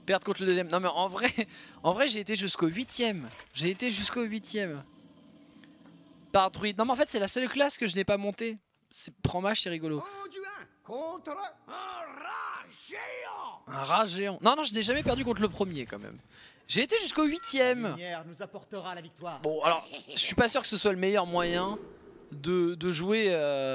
Perdre contre le deuxième. Non mais en vrai j'ai été jusqu'au 8ème. J'ai été jusqu'au 8ème. Par druide. Non mais en fait c'est la seule classe que je n'ai pas montée. Prends mage, c'est rigolo. Contre un rat géant. Un rat géant. Non non, je n'ai jamais perdu contre le premier quand même. J'ai été jusqu'au 8ème. Nous apportera la victoire. Bon alors, je suis pas sûr que ce soit le meilleur moyen de jouer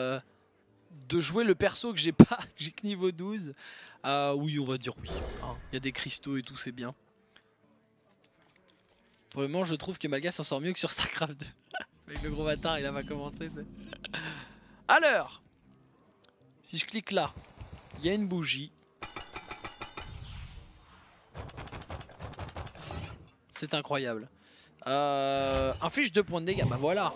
le perso que j'ai pas, que j'ai que niveau 12. Oui, on va dire oui. Il y a des cristaux et tout, c'est bien. Pour le moment, je trouve que Malga s'en sort mieux que sur StarCraft 2. Avec le gros bâtard, il a pas commencé. Alors, si je clique là, il y a une bougie. C'est incroyable. Inflige 2 points de dégâts, bah voilà.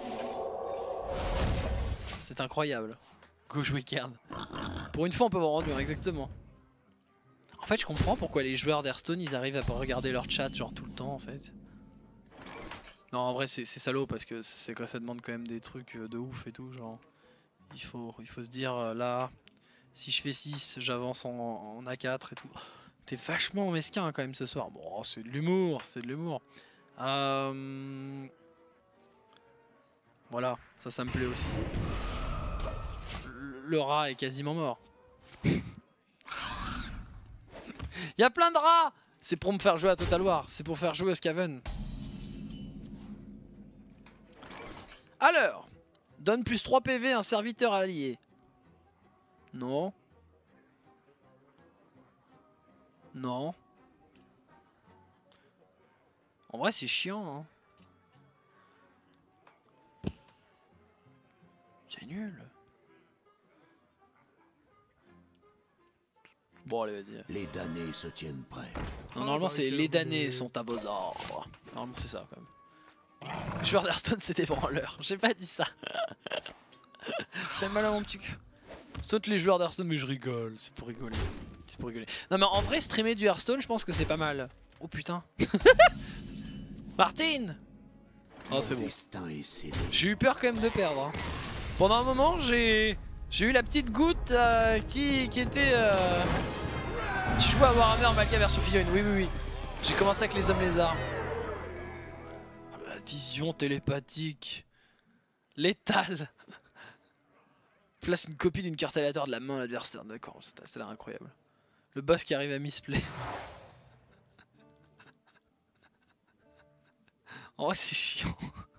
C'est incroyable. Gauche Wickard. Pour une fois on peut avoir rendu, exactement. En fait je comprends pourquoi les joueurs d'Hearthstone ils arrivent à pas regarder leur chat genre tout le temps en fait. Non en vrai c'est salaud parce que ça demande quand même des trucs de ouf et tout genre. Il faut se dire là si je fais 6 j'avance en A4 et tout. T'es vachement mesquin quand même ce soir. Bon c'est de l'humour, c'est de l'humour. Voilà, ça me plaît aussi. Le rat est quasiment mort. Il y a plein de rats. C'est pour me faire jouer à Total War. C'est pour faire jouer au Skaven. Alors, donne plus 3 PV à un serviteur allié. Non. Non. En vrai c'est chiant hein. C'est nul. Bon allez vas-y. Les damnés se tiennent prêts. Non, normalement c'est les damnés sont à vos ordres. Normalement c'est ça quand même. Les joueurs d'Hearthstone c'était branleur. J'ai pas dit ça. J'ai mal à mon petit cul. Saute les joueurs d'Hearthstone mais je rigole. C'est pour rigoler. C'est pour rigoler. Non mais en vrai streamer du Hearthstone je pense que c'est pas mal. Oh putain. Martine. Oh c'est bon. J'ai eu peur quand même de perdre. Pendant un moment j'ai eu la petite goutte qui était... Tu jouais à Warhammer Malga version figurine. Oui. J'ai commencé avec les hommes lézards. Oh, la vision télépathique. Létale. Place une copie d'une carte aléatoire de la main à l'adversaire. D'accord, ça a l'air incroyable. Le boss qui arrive à misplay. En vrai c'est chiant.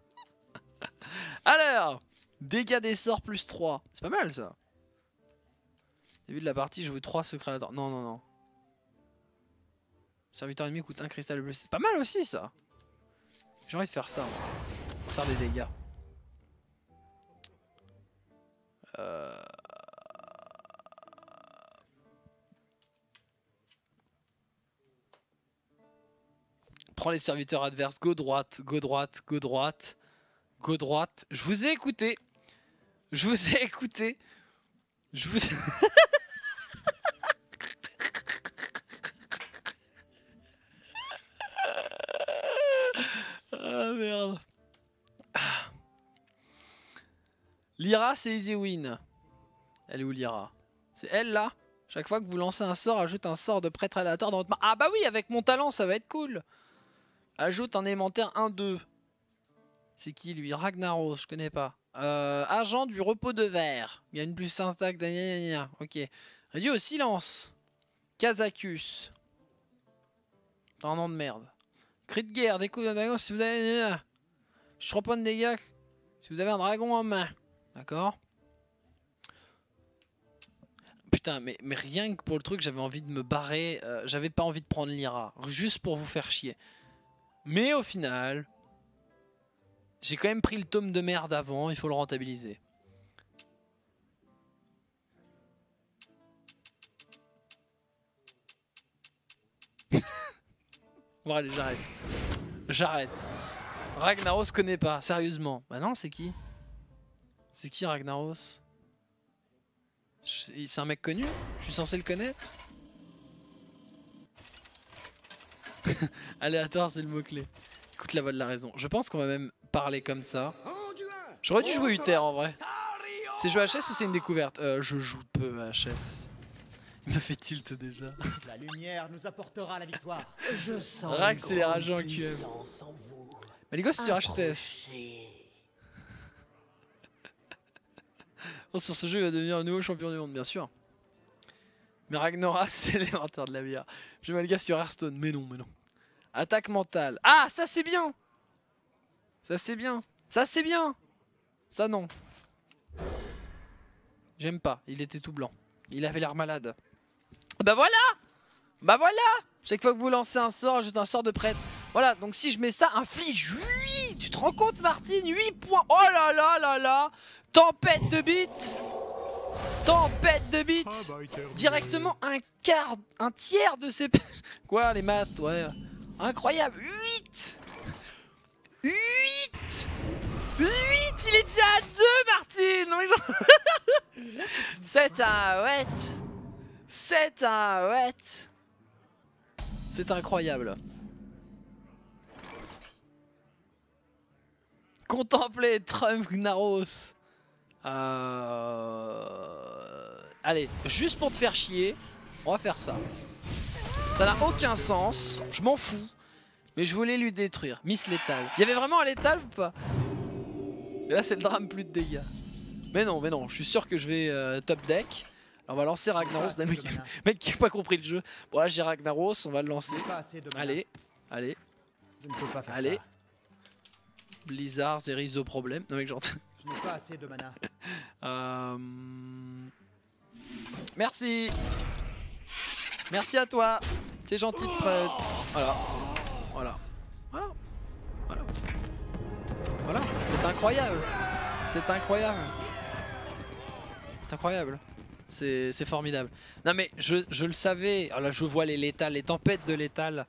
Alors, dégâts des sorts plus 3. C'est pas mal ça. Début de la partie, je joue 3 secrets aléatoires. Non. Serviteur ennemi coûte 1 cristal bleu. C'est pas mal aussi ça. J'ai envie de faire ça. Moi. Faire des dégâts. Prends les serviteurs adverses. Go droite. Je vous ai écouté. Ah merde. Lyra c'est easy win. Elle est où Lyra? C'est elle là. Chaque fois que vous lancez un sort, ajoute un sort de prêtre aléatoire dans votre main. Ah bah oui, avec mon talent ça va être cool. Ajoute un élémentaire 1-2. C'est qui lui? Ragnaros, je connais pas. Agent du repos de verre. Il y a une plus syntaxe. Ok. Réduit au silence. Kazakus. T'as un nom de merde. Cri de guerre, des coups de dragon si vous avez... Je 3 points de dégâts si vous avez un dragon en main. D'accord. Putain, mais rien que pour le truc, j'avais envie de me barrer. J'avais pas envie de prendre Lyra. Juste pour vous faire chier. Mais au final... J'ai quand même pris le tome de merde avant, il faut le rentabiliser. Bon allez, j'arrête. Ragnaros connaît pas, sérieusement. Bah non, c'est qui? C'est qui Ragnaros? C'est un mec connu? Je suis censé le connaître? Aléatoire, c'est le mot-clé. Écoute la voix de la raison. Je pense qu'on va même parler comme ça. J'aurais dû jouer Uther en vrai. C'est jouer HS ou c'est une découverte? Je joue peu à HS. Il me fait tilt déjà. La lumière nous apportera la victoire. Je sens Rax, une c'est les grande rageux en QM. puissance en vous. Mais les gosses c'est sur HTS. Approchez. Oh, sur ce jeu, il va devenir le nouveau champion du monde, bien sûr. Mais Ragnaros, c'est l'élémentaire de la bière. Je mets le gars sur Hearthstone, mais non, mais non. Attaque mentale. Ah, ça c'est bien. Ça c'est bien. Ça c'est bien. Ça non. J'aime pas, il était tout blanc. Il avait l'air malade. Bah voilà. Bah voilà. Chaque fois que vous lancez un sort, ajoute un sort de prêtre. Voilà, donc si je mets ça, inflige 8. Tu te rends compte Martine, 8 points. Oh là là là là. Tempête de bits. Tempête de bits. Directement un tiers de ces... Quoi les maths, ouais. Incroyable. 8. 8. 8. Il est déjà à 2 Martine. 7 à 8. 7 à 8. C'est incroyable. Contempler Trump Gnaros. Allez, juste pour te faire chier, on va faire ça. Ça n'a aucun sens, je m'en fous. Mais je voulais lui détruire. Miss létale. Il y avait vraiment un létal ou pas? Et là c'est le drame, plus de dégâts. Mais non, je suis sûr que je vais top deck. Alors, on va lancer Ragnaros. Le mec qui n'a pas compris le jeu. Bon là j'ai Ragnaros, on va le lancer. Allez, allez. Je ne peux pas faire allez. ça. Blizzard, Zerizo problème. Non mec j'entends. Je n'ai pas assez de mana. Merci. Merci à toi. C'est gentil de près. Voilà. Voilà. Voilà. Voilà. Voilà. C'est incroyable. C'est incroyable. C'est incroyable. C'est formidable. Non mais je le savais. Alors là je vois les létales, les tempêtes de létal.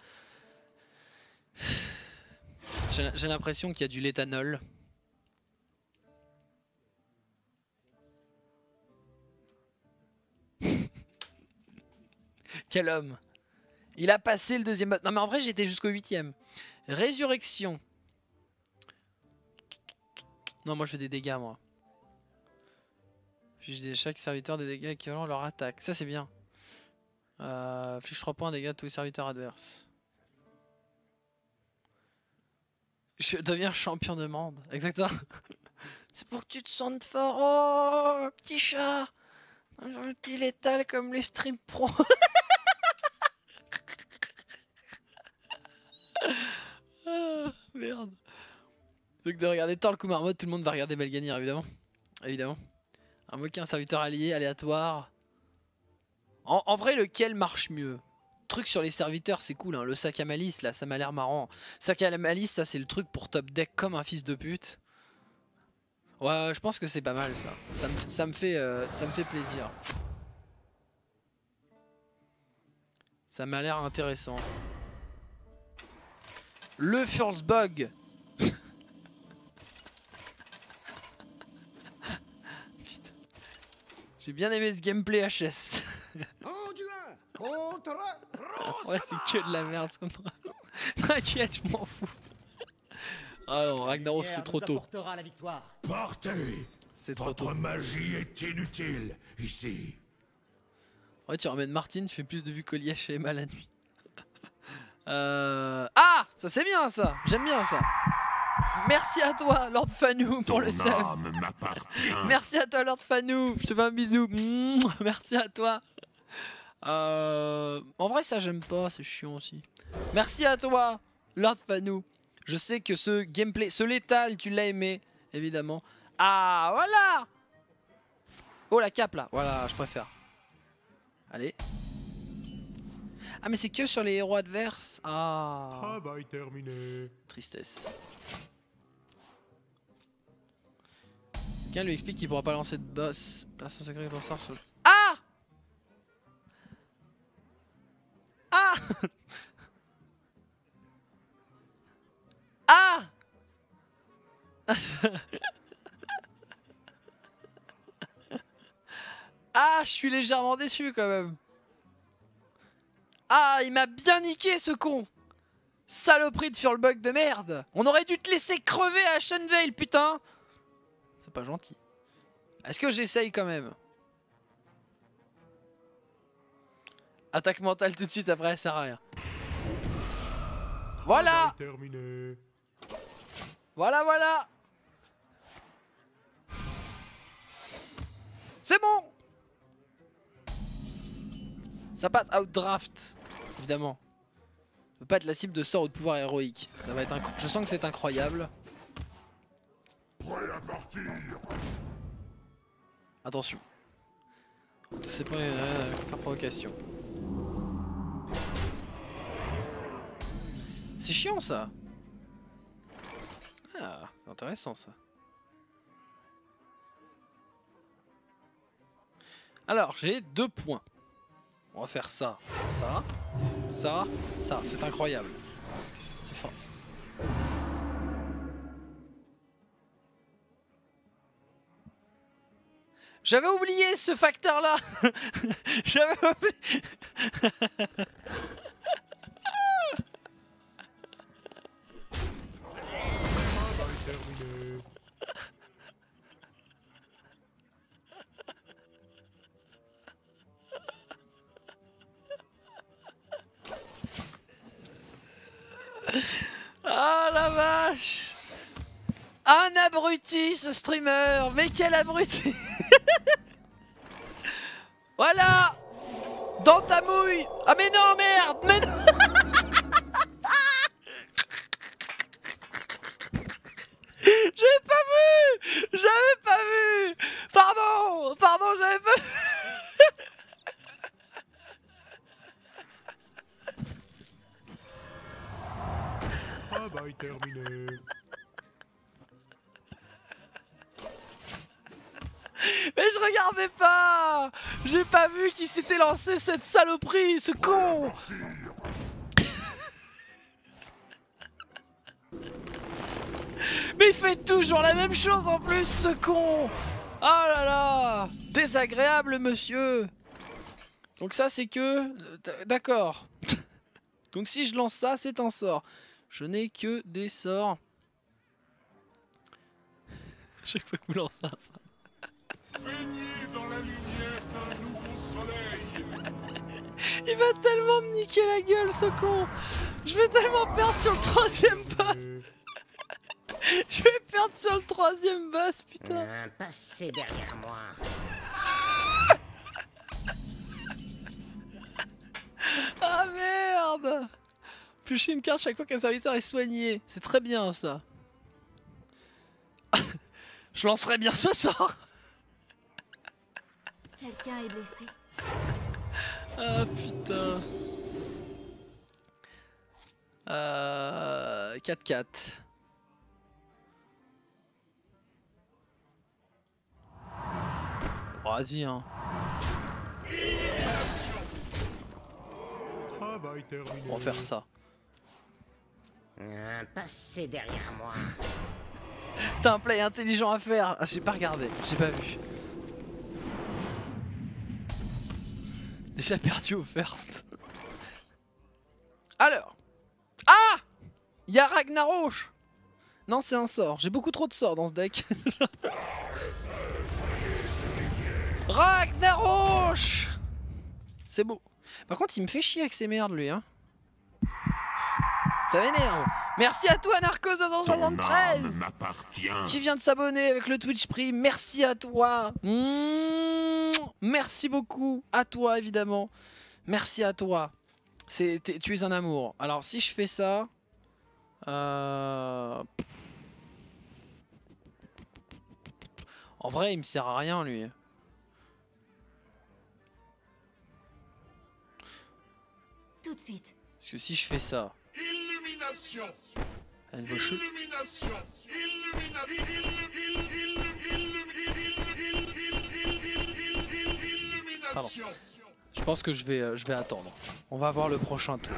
J'ai l'impression qu'il y a du léthanol. Quel homme. Il a passé le deuxième... Non mais en vrai j'étais jusqu'au 8ème. Résurrection. Non moi je fais des dégâts moi. Chaque serviteur des dégâts équivalents à leur attaque. Ça c'est bien. Fiche 3 points de dégâts à tous les serviteurs adverses. Je deviens champion de monde. Exactement. C'est pour que tu te sentes fort. Oh petit chat. Un petit létal comme les stream pro. Ah, merde. Donc de regarder tant le coup marmotte, tout le monde va regarder Malganir évidemment. Évidemment. Invoquer un serviteur allié aléatoire. En vrai lequel marche mieux? Truc sur les serviteurs c'est cool hein. Le sac à malice là ça m'a l'air marrant. Sac à la malice ça c'est le truc pour top deck comme un fils de pute. Ouais je pense que c'est pas mal ça. Ça me fait plaisir. Ça m'a l'air intéressant. Le first bug. Putain. J'ai bien aimé ce gameplay HS. Contre Ouais c'est que de la merde ce qu'on fera. T'inquiète je m'en fous. Ah non Ragnaros c'est trop tôt. La victoire. Partez. C'est trop tôt. Votre magie est inutile ici. Ouais tu ramènes Martine, tu fais plus de vues qu'Oliège chez Emma la nuit. Ah ça c'est bien ça. J'aime bien ça. Merci à toi Lord Fanou pour le sub. Merci à toi Lord Fanou. Je te fais un bisou. Merci à toi. En vrai ça j'aime pas, c'est chiant aussi. Merci à toi Lord Fanou. Je sais que ce gameplay, ce létal tu l'as aimé évidemment. Ah voilà. Oh la cape là, voilà je préfère. Allez. Ah mais c'est que sur les héros adverses. Ah. Travail terminé. Tristesse. Quelqu'un lui explique qu'il pourra pas lancer de boss. Personne secret dans sort sur le... Ah. Ah. Ah. Ah, je suis légèrement déçu quand même. Ah, il m'a bien niqué ce con. Saloperie de Furlbug de merde. On aurait dû te laisser crever à Shenvale, putain. C'est pas gentil. Est-ce que j'essaye quand même? Attaque mentale tout de suite après, ça sert à rien. Voilà. Terminé. Voilà, voilà. C'est bon. Ça passe outdraft, évidemment. Ne peut pas être la cible de sort ou de pouvoir héroïque. Ça va être je sens que c'est incroyable. Prêt à partir. Attention. C'est pas faire provocation. C'est chiant ça. Ah, c'est intéressant ça. Alors, j'ai 2 points. On va faire ça, ça, ça, ça. C'est incroyable. C'est fort. J'avais oublié ce facteur-là. J'avais oublié. Terminé. Ah la vache. Un abruti ce streamer. Mais quel abruti. Voilà. Dans ta mouille. Ah mais non merde. Mais non. J'avais pas vu. J'avais pas vu. Pardon. Pardon, j'avais pas vu. Travail terminé. Mais je regardais pas. J'ai pas vu qui s'était lancé cette saloperie, ce con. Mais il fait toujours la même chose en plus, ce con. Ah là là. Désagréable, monsieur. Donc ça, c'est que... D'accord. Donc si je lance ça, c'est un sort. Je n'ai que des sorts. Chaque fois que vous lancez un sort. Baignez dans la lumière d'un nouveau soleil. Il va tellement me niquer la gueule, ce con. Je vais tellement perdre sur le 3ème boss. Je vais perdre sur le 3ème boss, putain. Passez derrière moi. Ah merde. Piocher une carte chaque fois qu'un serviteur est soigné. C'est très bien ça. Je lancerai bien ce sort. Quelqu'un est blessé. Ah putain. 4-4. Oh, vas-y hein. Travail terminé. On va faire ça. Passez derrière moi. T'as un play intelligent à faire. Ah, j'ai pas regardé, j'ai pas vu. Déjà perdu au first. Alors. Ah, il y a Ragnarosh. Non, c'est un sort. J'ai beaucoup trop de sorts dans ce deck. Ragnarosh. C'est beau. Par contre, il me fait chier avec ces merdes, lui. Hein. Ça m'énerve. Merci à toi, Narcos273, m'appartient. qui vient de s'abonner avec le Twitch Prime. Merci à toi. Merci beaucoup. À toi, évidemment. Merci à toi. Tu es un amour. Alors, si je fais ça... En vrai, il me sert à rien, lui. Tout de suite. Parce que si je fais ça... Illumination. Elle vaut chaud. Illumination. Pardon. Je pense que je vais attendre. On va voir le prochain tour.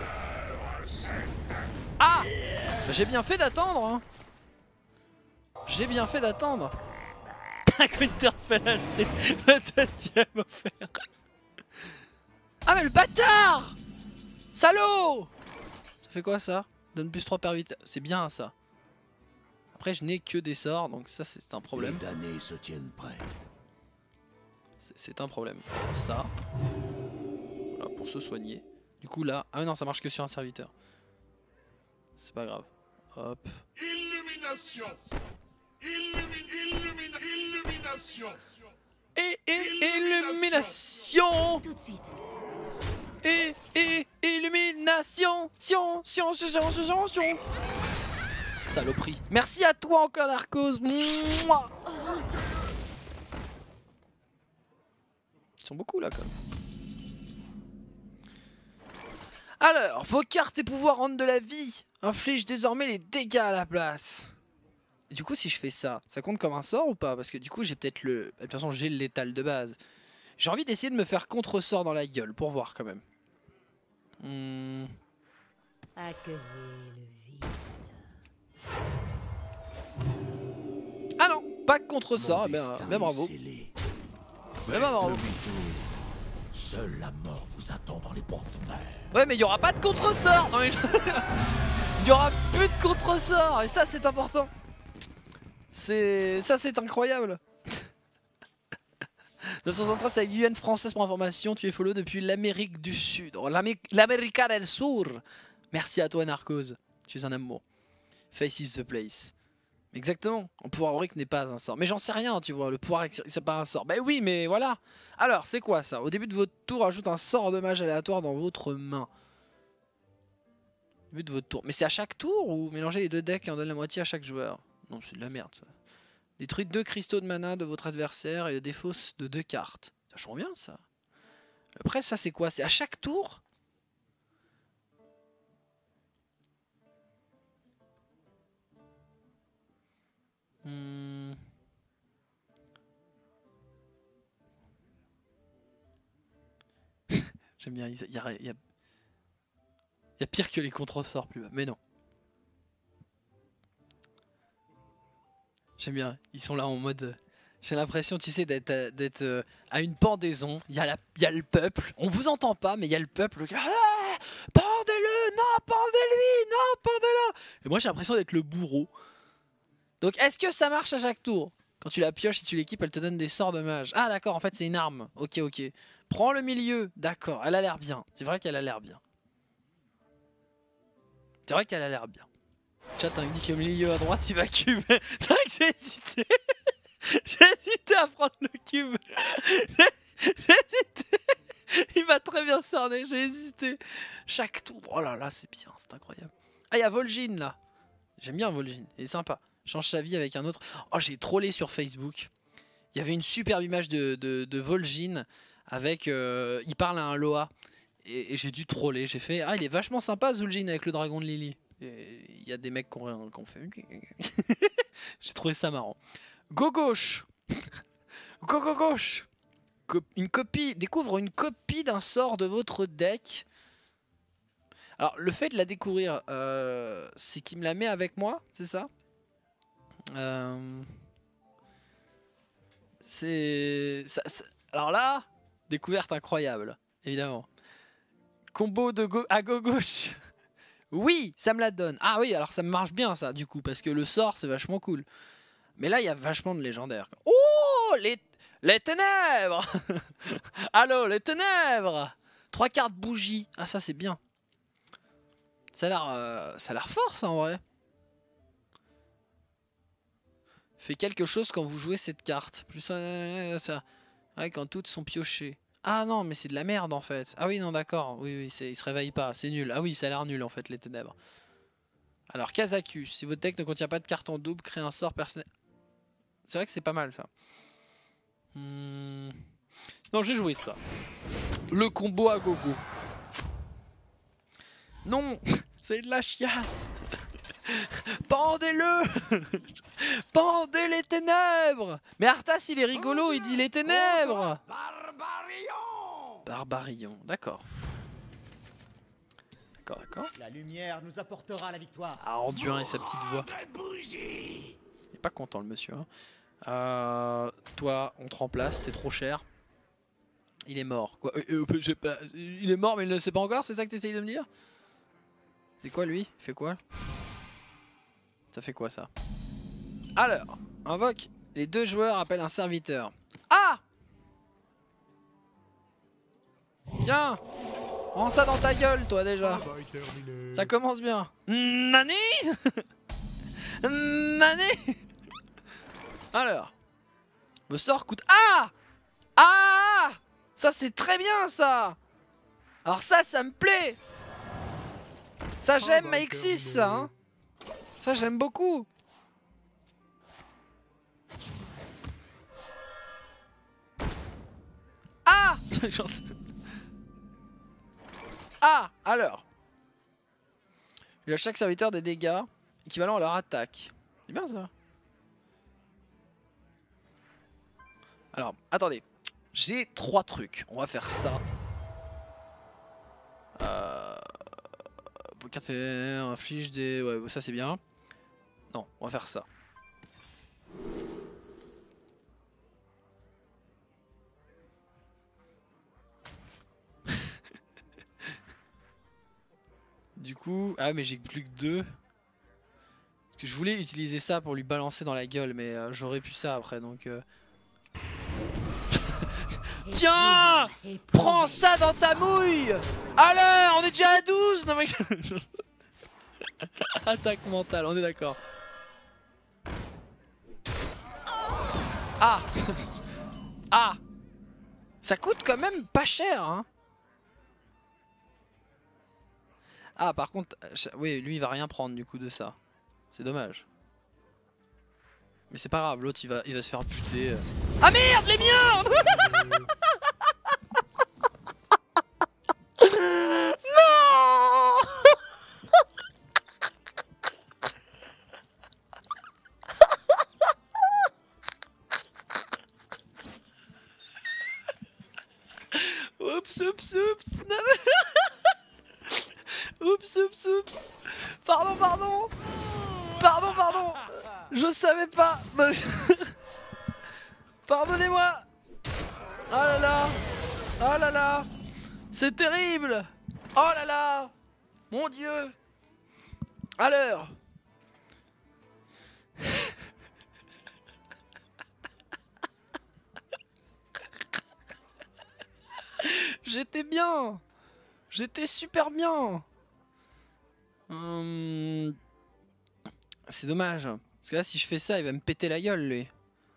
Ah, j'ai bien fait d'attendre. Hein. J'ai bien fait d'attendre. Un counter spell, le deuxième offert. Ah mais le bâtard. Salaud. Ça fait quoi ça? Donne plus 3 par 8. C'est bien ça. Après je n'ai que des sorts, donc ça c'est un problème. Les damnés se tiennent prêts. C'est un problème. Ça. Voilà, pour pour se soigner. Du coup là, ah non, ça marche que sur un serviteur. C'est pas grave. Hop. Illumination. Illumination. Illumination. Tout de suite. Illumination. Sion. Saloperie. Merci à toi encore, Narcos. Mouah. Ils sont beaucoup là quand même. Alors, vos cartes et pouvoirs rendent de la vie. Inflige désormais les dégâts à la place. Et du coup, si je fais ça, ça compte comme un sort ou pas? Parce que du coup, j'ai peut-être le... De toute façon, j'ai le létal de base. J'ai envie d'essayer de me faire contre-sort dans la gueule, pour voir quand même. Accueillez le vide. Ah non, pas de contre-sort, eh ben bravo. Ben bravo. Seule la mort vous attend dans les profondeurs. Ouais, mais il y aura pas de contre-sort. Non, mais... il y aura plus de contre-sort, et ça c'est important. Ça c'est incroyable. 963, c'est la Guyane française pour information. Tu es follow depuis l'Amérique du Sud. Oh, l'América del Sur. Merci à toi, Narcos. Tu es un amour. Face is the place. Exactement. Le pouvoir aurique n'est pas un sort. Mais j'en sais rien, tu vois. Le pouvoir c'est pas un sort. Bah oui, mais voilà. Alors, c'est quoi ça? Au début de votre tour, ajoute un sort de mage aléatoire dans votre main. Au début de votre tour. Mais c'est à chaque tour ou mélanger les deux decks et en donne la moitié à chaque joueur? Non, c'est de la merde ça. Détruis 2 cristaux de mana de votre adversaire et défausse de 2 cartes. Ça change bien ça. Après, ça c'est quoi? C'est à chaque tour? J'aime bien, il y a pire que les contre-sorts plus bas, mais non. J'aime bien, ils sont là en mode... J'ai l'impression, tu sais, d'être à une pendaison. Il y a le peuple, on vous entend pas, mais il y a le peuple. Ah, pendez-le, non, pendez-lui, non, pendez-le. Et moi j'ai l'impression d'être le bourreau. Donc est-ce que ça marche à chaque tour? Quand tu la pioches et tu l'équipes, elle te donne des sorts de mage. Ah d'accord, en fait c'est une arme. Ok, ok. Prends le milieu, d'accord, elle a l'air bien. C'est vrai qu'elle a l'air bien. C'est vrai qu'elle a l'air bien. Chat indique au milieu à droite, il va cube. C'est vrai que j'ai hésité. J'ai hésité à prendre le cube. J'ai hésité. Il m'a très bien cerné, j'ai hésité. Chaque tour, oh là là, c'est bien, c'est incroyable. Ah, il y a Vol'jin là. J'aime bien Vol'jin, il est sympa. Change sa vie avec un autre. Oh, j'ai trollé sur Facebook. Il y avait une superbe image de Vol'jin avec... il parle à un Loa. Et j'ai dû troller. J'ai fait, ah, il est vachement sympa Vol'jin avec le dragon de Lily. Il y a des mecs qui ont fait... J'ai trouvé ça marrant. Go gauche. Go gauche. Une copie, découvre une copie d'un sort de votre deck. Alors le fait de la découvrir, c'est qu'il me la met avec moi, c'est ça? Alors là, découverte incroyable, évidemment. Combo de à gauche. Oui, ça me la donne. Ah oui, alors ça me marche bien ça, du coup, parce que le sort, c'est vachement cool. Mais là, il y a vachement de légendaires. Oh, les ténèbres. Allô, les ténèbres. 3 cartes bougie. Ah, ça, c'est bien. Ça a l'air fort, ça, en vrai. Fait quelque chose quand vous jouez cette carte. Plus ça. Ouais, quand toutes sont piochées. Ah non, mais c'est de la merde, en fait. Ah oui, non, d'accord. Oui, il se réveille pas. C'est nul. Ah oui, ça a l'air nul, en fait, les ténèbres. Alors, Kazakus. Si votre deck ne contient pas de carte en double, créez un sort personnel. C'est vrai que c'est pas mal ça. Non, j'ai joué ça. Le combo à gogo. Non, c'est de la chiasse. Pendez-le. Pendez les ténèbres. Mais Arthas, il est rigolo, il dit les ténèbres. Barbarion. Barbarion, d'accord. D'accord. La lumière nous apportera la victoire. Ah, Anduin et sa petite voix. Il est pas content le monsieur. Hein. Toi, on te remplace, t'es trop cher. Il est mort. Quoi il est mort, mais il ne le sait pas encore, c'est ça que t'essayes de me dire? C'est quoi lui? Il fait quoi? Ça fait quoi ça? Alors, invoque. Les 2 joueurs appellent un serviteur. Ah! Tiens! Prends ça dans ta gueule, toi, déjà. Travail terminé. Ça commence bien. Nani. Nani. Alors. Vos sorts coûtent... Ah. Ah. Ça, c'est très bien, ça. Alors ça me plaît. Ça, j'aime ma X6, ça, hein. Ça, j'aime beaucoup. Ah. Ah, alors. Il a chaque serviteur des dégâts équivalent à leur attaque. C'est bien ça. Alors, attendez. J'ai 3 trucs. On va faire ça. Vos cartes infligent des... Ouais, ça c'est bien. Non, on va faire ça. Du coup... Ah mais j'ai plus que 2. Parce que je voulais utiliser ça pour lui balancer dans la gueule, mais j'aurais pu ça après, donc... Tiens! Prends ça dans ta mouille! Alors, on est déjà à 12! Non, mais... Attaque mentale, on est d'accord. Ah! Ah! Ça coûte quand même pas cher, hein? Ah, par contre, oui, lui il va rien prendre du coup de ça. C'est dommage. Mais c'est pas grave, l'autre il va se faire buter. Ah merde, les miens! Non! Oups, oups, oups. Oups, oups, oups. Pardon, pardon. Pardon, pardon. Je savais pas. Pardonnez-moi. Oh là là. Oh là là. C'est terrible. Oh là là. Mon Dieu. Alors. J'étais bien. J'étais super bien. C'est dommage. Parce que là, si je fais ça, il va me péter la gueule, lui.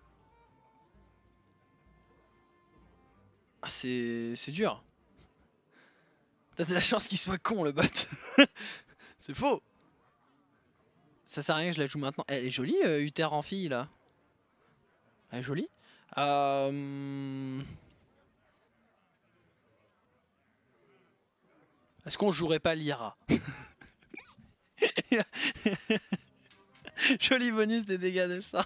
Ah, c'est dur. T'as de la chance qu'il soit con, le bot. C'est faux. Ça sert à rien que je la joue maintenant. Elle est jolie, Uther en fille, là. Elle est jolie. Est-ce qu'on jouerait pas Lyra? Joli bonus des dégâts de ça.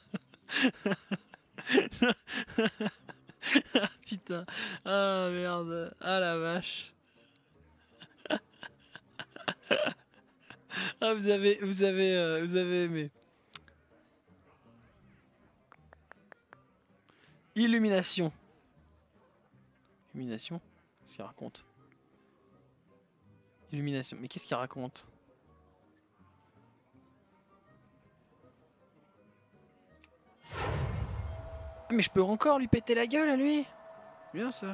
Putain. Ah merde. Ah la vache. Ah vous avez aimé. Illumination. Illumination? Qu'est-ce qu'il raconte? Illumination. Mais qu'est-ce qu'il raconte? Ah, mais je peux encore lui péter la gueule à lui? Bien ça.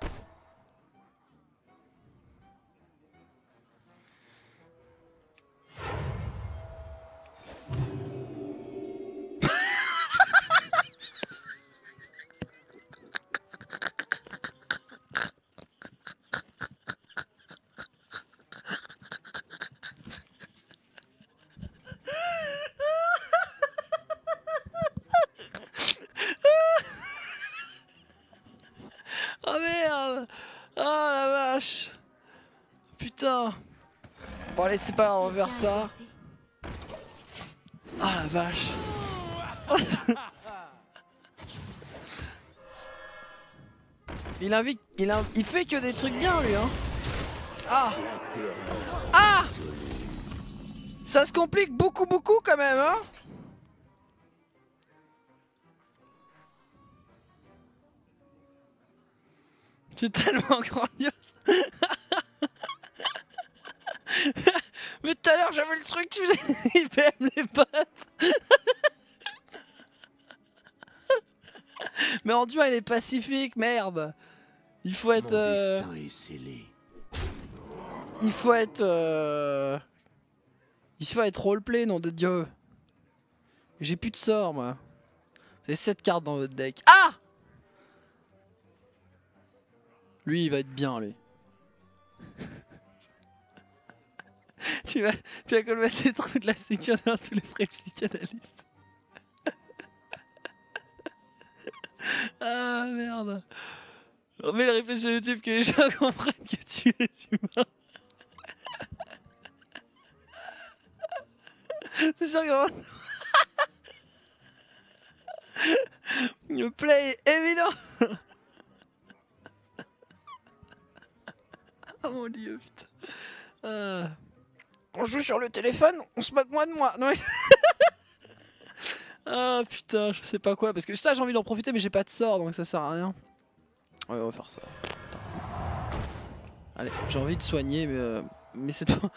Oh merde! Oh la vache! Putain! Bon allez c'est pas grave, on va faire ça. Oh la vache! il fait que des trucs bien lui hein! Ah! Ah! Ça se complique beaucoup quand même hein! C'est tellement grandiose. Mais tout à l'heure j'avais le truc qui faisait il PM les potes. Mais en duo il est pacifique, merde. Il faut être... Mon destin est scellé. Il faut être roleplay, nom de Dieu. J'ai plus de sort moi. Vous avez 7 cartes dans votre deck. Ah! Lui il va être bien lui. tu vas commettre les trous de la sécu dans tous les frais psychanalystes. Ah merde. Remets le replay sur YouTube que les gens comprennent que tu es humain. C'est sûr que le play est évident. Ah mon dieu putain. On joue sur le téléphone, on se moque moins de moi. Non, mais... Ah putain, je sais pas quoi. Parce que ça j'ai envie d'en profiter mais j'ai pas de sort donc ça sert à rien. Ouais on va faire ça. Putain. Allez, j'ai envie de soigner mais cette fois...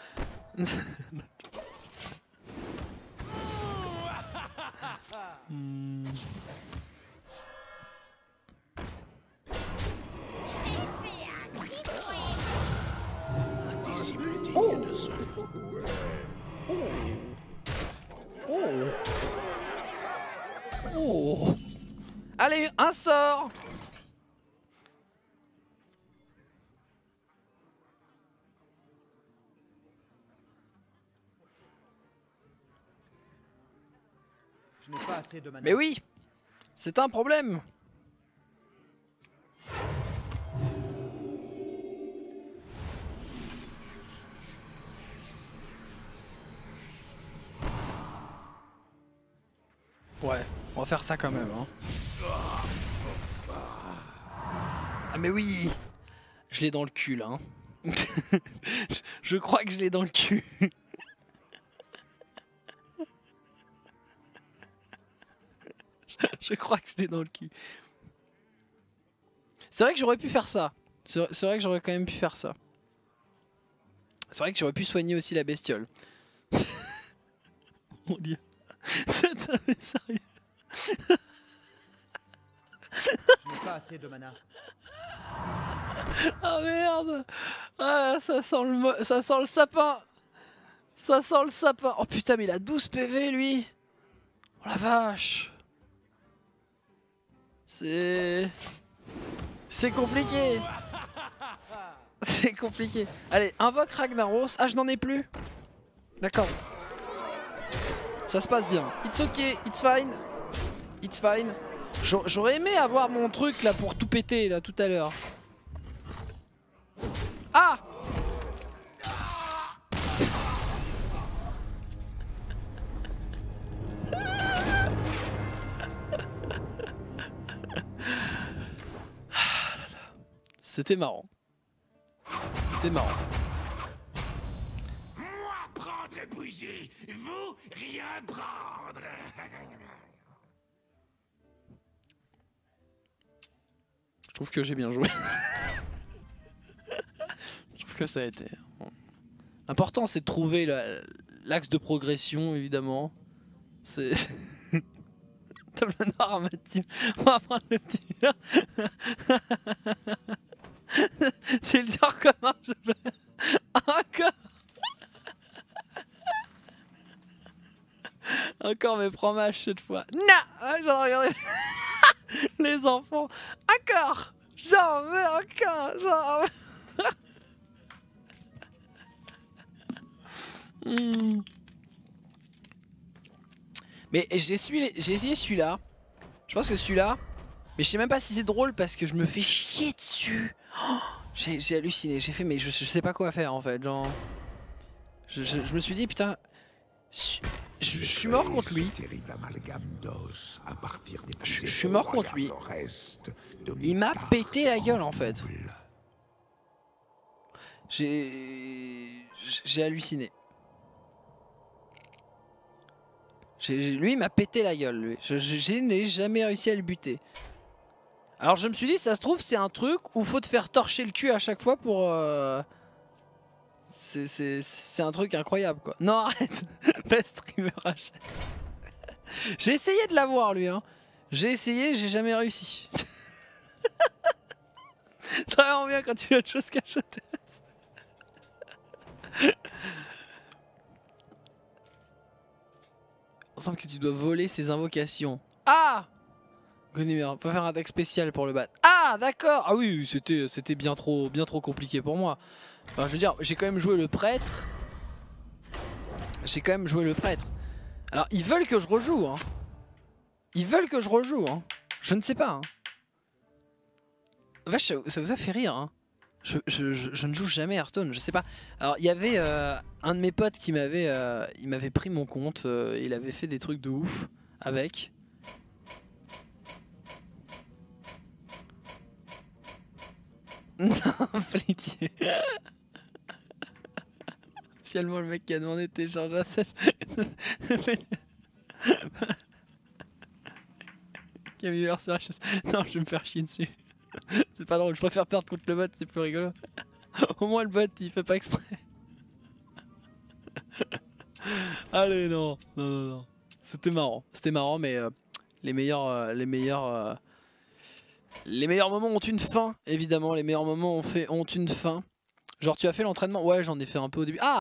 Oh. Allez, un sort. Je n'ai pas assez de mana. Mais oui, c'est un problème. Ouais, on va faire ça quand même. Hein. Ah mais oui, je l'ai dans le cul là. Hein. Je crois que je l'ai dans le cul. Je crois que je l'ai dans le cul. C'est vrai que j'aurais pu faire ça. C'est vrai que j'aurais quand même pu faire ça. C'est vrai que j'aurais pu soigner aussi la bestiole. Mon dieu. C'est un mais sérieux. Je n'ai pas assez de mana. Ah merde. Ah ça sent le sapin. Ça sent le sapin. Oh putain mais il a 12 PV lui. Oh la vache. C'est compliqué. C'est compliqué. Allez, invoque Ragnaros. Ah je n'en ai plus. D'accord. Ça se passe bien. It's okay, it's fine. It's fine. J'aurais aimé avoir mon truc là pour tout péter là tout à l'heure. Ah! C'était marrant. C'était marrant. Moi prendre et bouger, vous rien prendre. Je trouve que j'ai bien joué. Je trouve que ça a été... L'important c'est de trouver l'axe de progression évidemment. C'est... Table noire à ma team. On va prendre le petit... C'est le dur commun, je veux... Encore. Encore mais prends match cette fois. Non, j'en regardé. Les enfants. Encore. J'en veux encore. J'en veux. Mais j'ai essayé celui-là. Je pense que celui-là. Mais je sais même pas si c'est drôle parce que je me fais chier dessus. Oh, j'ai halluciné. J'ai fait mais je sais pas quoi faire en fait. Genre. Je me suis dit putain. Je suis mort contre lui. Je suis mort contre lui. Il m'a pété la gueule en fait. J'ai halluciné. Lui il m'a pété la gueule. Lui. Je n'ai jamais réussi à le buter. Alors je me suis dit ça se trouve c'est un truc où faut te faire torcher le cul à chaque fois pour... C'est un truc incroyable quoi. Non arrête. Best streamer achète. J'ai essayé de l'avoir lui hein. J'ai essayé, j'ai jamais réussi. C'est vraiment bien quand tu as autre chose qu'à acheter. Il semble que tu dois voler ses invocations. Ah! Gonimir, on peut faire un deck spécial pour le battre. Ah, d'accord. Ah oui, c'était bien trop compliqué pour moi. Enfin, je veux dire, j'ai quand même joué le prêtre. Alors, ils veulent que je rejoue, hein. Je ne sais pas, hein. Vache, ça vous a fait rire, hein. Je ne joue jamais Hearthstone, je sais pas. Alors, il y avait un de mes potes qui m'avait pris mon compte. Il avait fait des trucs de ouf avec. Non, pitié. Officiellement, le mec qui a demandé de télécharger la sèche. Camille sur HS. Non, je vais me faire chier dessus. C'est pas drôle, je préfère perdre contre le bot, c'est plus rigolo. Au moins, le bot il fait pas exprès. Allez, non. C'était marrant, mais les meilleurs moments ont une fin, évidemment. Les meilleurs moments ont une fin. Genre, tu as fait l'entraînement? Ouais, j'en ai fait un peu au début. Ah!